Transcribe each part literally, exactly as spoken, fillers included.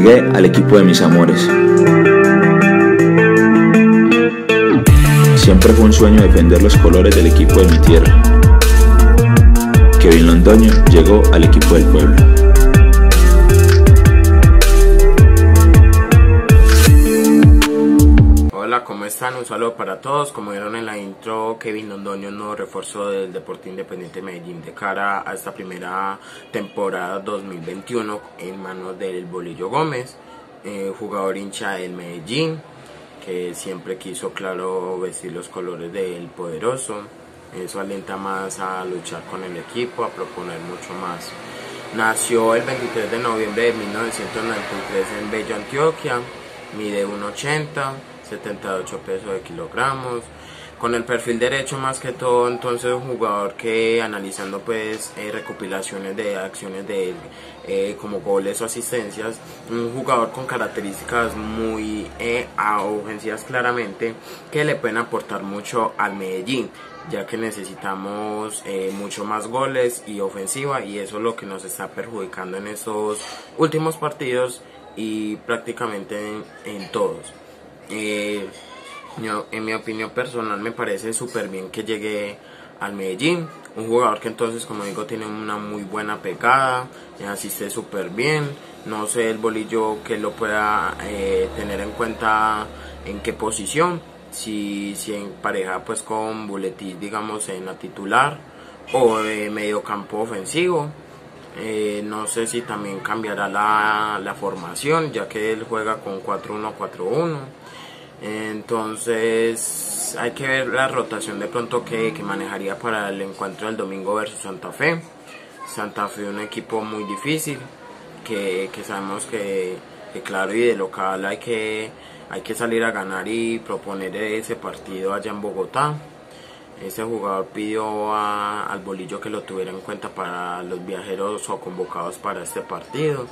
Llegué al equipo de mis amores. Siempre fue un sueño defender los colores del equipo de mi tierra. Kevin Londoño llegó al equipo del pueblo. Hola, ¿cómo están? Un saludo para todos. Como vieron en la intro, Kevin Londoño, nuevo refuerzo del Deportivo Independiente de Medellín de cara a esta primera temporada dos mil veintiuno en manos del Bolillo Gómez, eh, jugador hincha del Medellín, que siempre quiso, claro, vestir los colores del poderoso. Eso alienta más a luchar con el equipo, a proponer mucho más. Nació el veintitrés de noviembre de mil novecientos noventa y tres en Bello, Antioquia. Mide uno ochenta, setenta y ocho pesos de kilogramos, con el perfil derecho más que todo. Entonces un jugador que, analizando pues eh, recopilaciones de acciones de él, eh, como goles o asistencias, un jugador con características muy eh, ofensivas claramente, que le pueden aportar mucho al Medellín, ya que necesitamos eh, mucho más goles y ofensiva, y eso es lo que nos está perjudicando en estos últimos partidos y prácticamente en, en todos. Eh, yo, en mi opinión personal, me parece súper bien que llegue al Medellín, un jugador que entonces, como digo, tiene una muy buena pegada, asiste súper bien. No sé el Bolillo que lo pueda eh, tener en cuenta en qué posición, si, si en pareja pues con Buletis, digamos, en la titular, o de medio campo ofensivo. Eh, no sé si también cambiará la, la formación, ya que él juega con cuatro uno cuatro uno. Entonces hay que ver la rotación de pronto que, que manejaría para el encuentro del domingo versus Santa Fe. Santa Fe, un equipo muy difícil, que, que sabemos que, que claro, y de local hay que, hay que salir a ganar y proponer ese partido allá en Bogotá. Ese jugador pidió a, al Bolillo que lo tuviera en cuenta para los viajeros o convocados para este partido.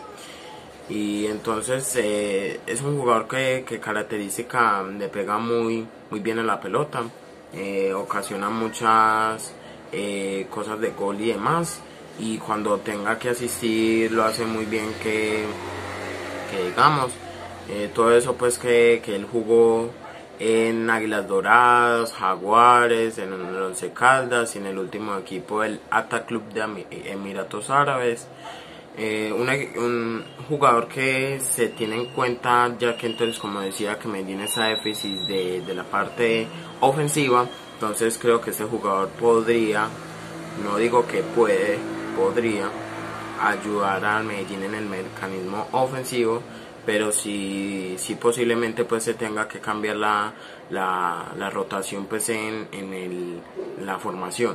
Y entonces eh, es un jugador que, que característica le pega muy, muy bien en la pelota, eh, ocasiona muchas eh, cosas de gol y demás, y cuando tenga que asistir lo hace muy bien, que, que digamos, eh, todo eso pues que, que él jugó en Águilas Doradas, Jaguares, en el Once Caldas y en el último equipo, el Ata Club de Emiratos Árabes. Eh, una, un jugador que se tiene en cuenta, ya que entonces, como decía, que Medellín está déficit de, de la parte ofensiva. Entonces creo que este jugador podría, no digo que puede, podría ayudar al Medellín en el mecanismo ofensivo, pero sí, sí posiblemente pues se tenga que cambiar la, la, la rotación pues en, en el, la formación.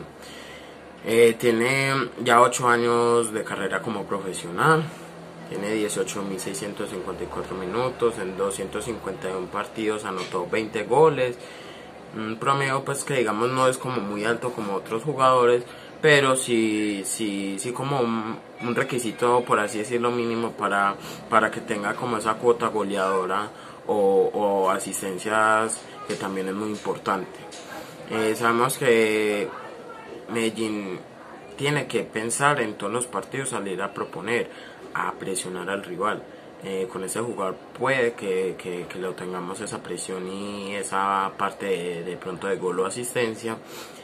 Eh, tiene ya ocho años de carrera como profesional, tiene dieciocho mil seiscientos cincuenta y cuatro minutos, en doscientos cincuenta y uno partidos anotó veinte goles, un promedio pues que digamos no es como muy alto como otros jugadores, pero sí, sí, sí como un, un requisito, por así decirlo, mínimo para, para que tenga como esa cuota goleadora o, o asistencias, que también es muy importante. Eh, sabemos que Medellín tiene que pensar en todos los partidos, salir a proponer, a presionar al rival. Eh, con ese jugador puede que, que, que lo tengamos esa presión y esa parte de, de pronto de gol o asistencia.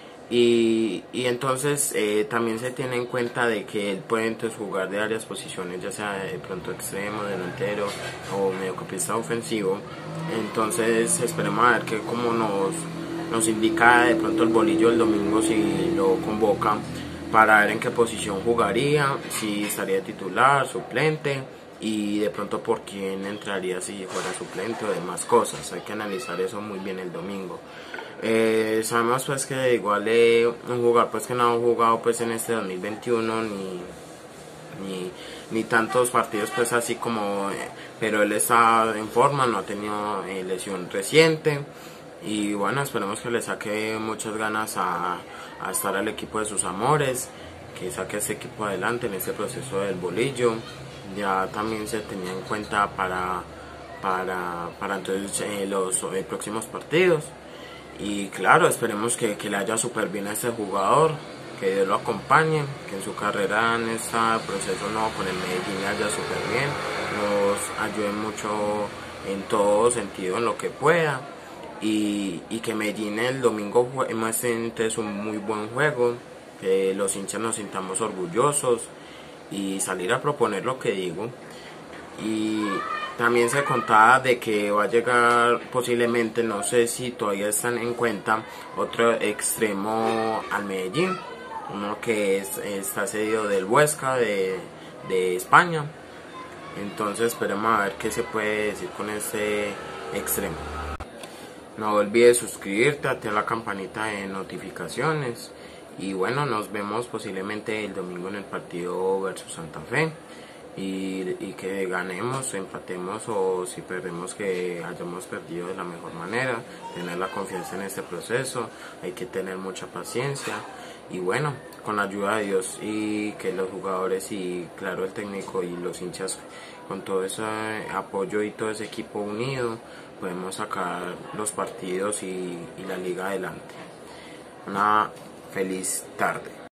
Y, y entonces eh, también se tiene en cuenta de que él puede entonces jugar de varias posiciones, ya sea de pronto extremo, delantero o mediocampista ofensivo. Entonces esperemos a ver que como nos, nos indica de pronto el Bolillo el domingo, si lo convoca, para ver en qué posición jugaría, si estaría titular, suplente, y de pronto por quién entraría si fuera suplente o demás cosas. Hay que analizar eso muy bien el domingo. Eh, sabemos pues que igual eh, un jugador pues que no ha jugado pues en este dos mil veintiuno ni, ni, ni tantos partidos pues así como, eh, pero él está en forma, no ha tenido eh, lesión reciente, y bueno, esperemos que le saque muchas ganas a, a estar al equipo de sus amores, que saque a este equipo adelante en este proceso del Bolillo. Ya también se tenía en cuenta para, para, para entonces eh, los eh, próximos partidos. Y claro, esperemos que, que le haya súper bien a este jugador, que Dios lo acompañe, que en su carrera en este proceso nuevo con el Medellín le haya súper bien. nos ayude mucho en todo sentido, en lo que pueda, y, y que Medellín el domingo muestre entonces un muy buen juego, que los hinchas nos sintamos orgullosos y salir a proponer lo que digo. Y también se contaba de que va a llegar posiblemente, no sé si todavía están en cuenta, otro extremo al Medellín, uno que es, está cedido del Huesca de, de España. Entonces esperemos a ver qué se puede decir con este extremo. No olvides suscribirte, activar la campanita de notificaciones y bueno, nos vemos posiblemente el domingo en el partido versus Santa Fe. Y, y que ganemos, empatemos o si perdemos que hayamos perdido de la mejor manera, tener la confianza en este proceso, hay que tener mucha paciencia y bueno, con la ayuda de Dios y que los jugadores y claro el técnico y los hinchas con todo ese apoyo y todo ese equipo unido podemos sacar los partidos y, y la liga adelante. Una feliz tarde.